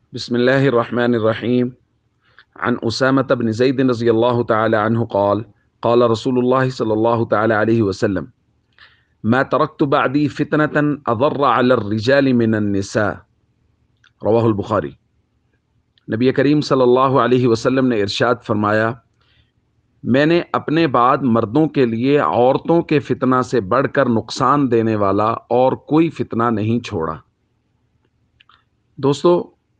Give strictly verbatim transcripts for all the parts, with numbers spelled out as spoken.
بسم الله الرحمن الرحيم. عن أسامة بن زيد رضي الله تعالى عنه قال قال رسول الله صلى الله تعالى عليه وسلم ما تركت بعدي فتنة أضر على الرجال من النساء رواہ البخاری۔ نبی کریم صلی اللہ علیہ وسلم نے ارشاد فرمایا، میں نے اپنے بعد مردوں کے لیے عورتوں کے فتنہ سے بڑھ کر نقصان دینے والا اور کوئی فتنہ نہیں چھوڑا۔ دوستو،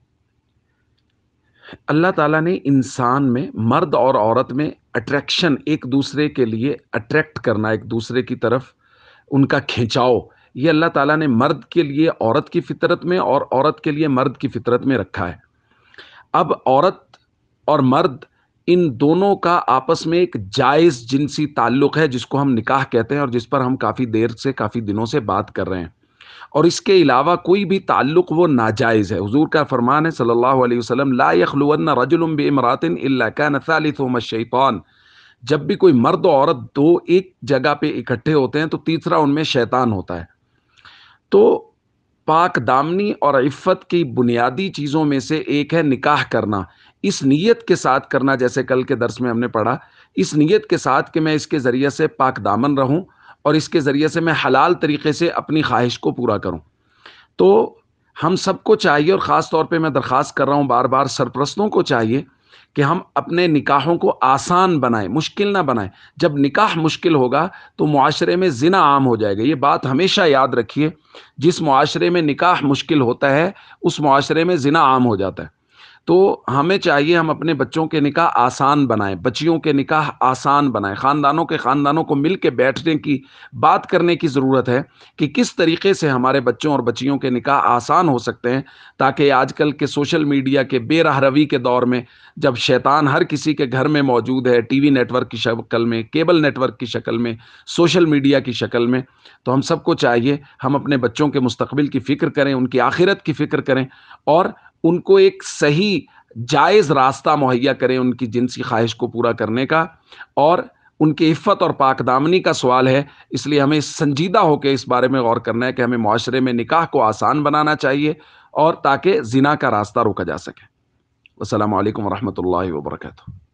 اللہ تعالیٰ نے انسان میں، مرد اور عورت میں اٹریکشن، ایک دوسرے کے لیے اٹریکٹ کرنا، ایک دوسرے کی طرف ان کا کھینچاؤ، یہ اللہ تعالیٰ نے مرد کے لیے عورت کی فطرت میں اور عورت کے لیے مرد کی فطرت میں رکھا ہے۔ اب عورت اور مرد ان دونوں کا آپس میں ایک جائز جنسی تعلق ہے، جس کو ہم نکاح کہتے ہیں اور جس پر ہم کافی دیر سے، کافی دنوں سے بات کر رہے ہیں، اور اس کے علاوہ کوئی بھی تعلق وہ ناجائز ہے۔ حضور کا فرمان ہے صلی اللہ علیہ وسلم، لا یخلون رجل بامرأۃ الا کان ثالثہما الشیطان۔ جب بھی کوئی مرد و عورت دو ایک جگہ پہ اکٹھے ہوتے ہیں تو تیسرا ان میں شیطان ہوتا ہے۔ تو پاک دامنی اور عفت کی بنیادی چیزوں میں سے ایک ہے نکاح کرنا، اس نیت کے ساتھ کرنا، جیسے کل کے درس میں ہم نے پڑھا، اس نیت کے ساتھ کہ میں اس کے ذریعے سے پاک دامن رہوں اور اس کے ذریعے سے میں حلال طریقے سے اپنی خواہش کو پورا کروں۔ تو ہم سب کو چاہیے، اور خاص طور پہ میں درخواست کر رہا ہوں بار بار، سرپرستوں کو چاہیے کہ ہم اپنے نکاحوں کو آسان بنائیں، مشکل نہ بنائیں۔ جب نکاح مشکل ہوگا تو معاشرے میں زنا عام ہو جائے گا۔ یہ بات ہمیشہ یاد رکھیے، جس معاشرے میں نکاح مشکل ہوتا ہے اس معاشرے میں زنا عام ہو جاتا ہے۔ تو ہمیں چاہیے ہم اپنے بچوں کے نکاح آسان بنائیں، بچیوں کے نکاح آسان بنائیں، خاندانوں کے خاندانوں کو مل کے بیٹھنے کی، بات کرنے کی ضرورت ہے کہ کس طریقے سے ہمارے بچوں اور بچیوں کے نکاح آسان ہو سکتے ہیں، تاکہ آج کل کے سوشل میڈیا کے بے راہ روی کے دور میں، جب شیطان ہر کسی کے گھر میں موجود ہے، ٹی وی نیٹ ورک کی شکل میں، کیبل نیٹ ورک کی شکل میں، سوشل میڈیا کی شکل میں، تو ہم سب کو چاہیے ہم اپنے بچوں کے مستقبل کی فکر کریں، ان کی آخرت کی فکر کریں، اور ان کو ایک صحیح جائز راستہ مہیا کریں ان کی جنسی خواہش کو پورا کرنے کا، اور ان کی عفت اور پاک دامنی کا سوال ہے۔ اس لیے ہمیں سنجیدہ ہو کے اس بارے میں غور کرنا ہے کہ ہمیں معاشرے میں نکاح کو آسان بنانا چاہیے، اور تاکہ زنا کا راستہ روکا جا سکے۔ السلام علیکم ورحمۃ اللہ وبرکاتہ۔